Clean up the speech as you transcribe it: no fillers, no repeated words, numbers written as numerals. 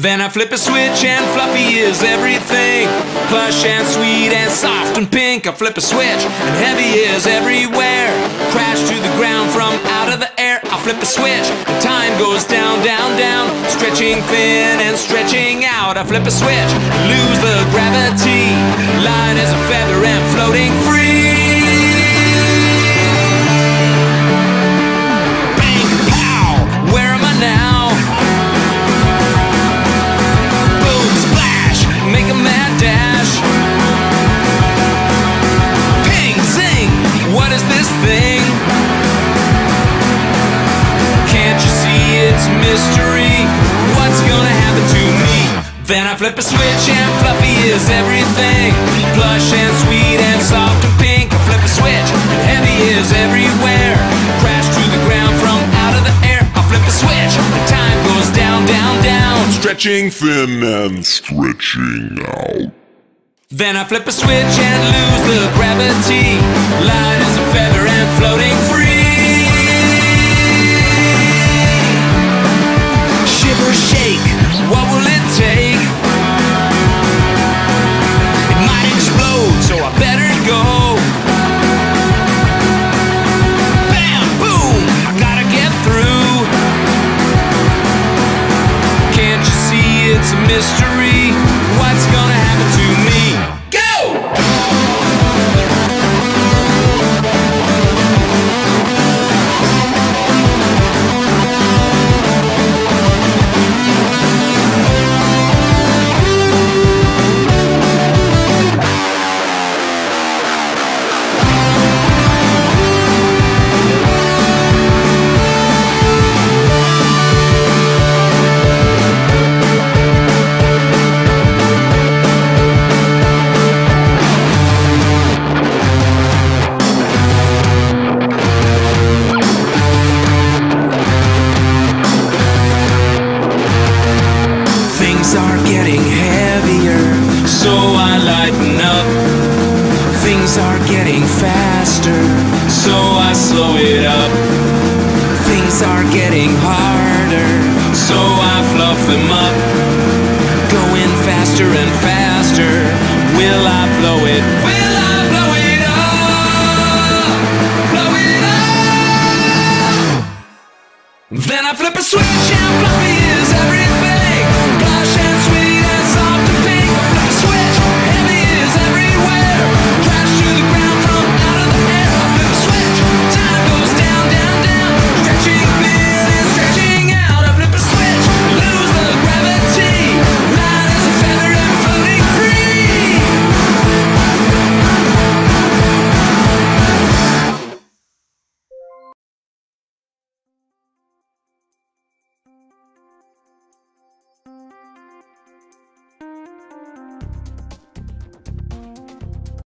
Then I flip a switch and fluffy is everything. Plush and sweet and soft and pink. I flip a switch and heavy is everywhere. Crash to the ground from out of the air. I flip a switch and time goes down, down, down. Stretching thin and stretching out. I flip a switch, lose the gravity. Light as a feather and floating free. Bang, pow, where am I now? Make a mad dash. Ping, zing, what is this thing? Can't you see it's mystery? What's gonna happen to me? Then I flip a switch and fluffy is everything. Plush and sweet and soft and pink. I flip a switch and heavy is everywhere. Crash to the ground from out of the air. I flip a switch and time goes down, down, down. Stretching thin and stretching out. Then I flip a switch and lose the gravity. Light as a feather and floating free. Shiver, shake, what will it take? It might explode, so I better go. Bam, boom, I gotta get through. Can't you see it's a mystery? What's gonna happen to me? Things are getting heavier, so I lighten up. Things are getting faster, so I slow it up. Things are getting harder, so I fluff them up. Going faster and faster, will I blow it? Will I blow it up? Blow it up! Then I flip a switch and fluff it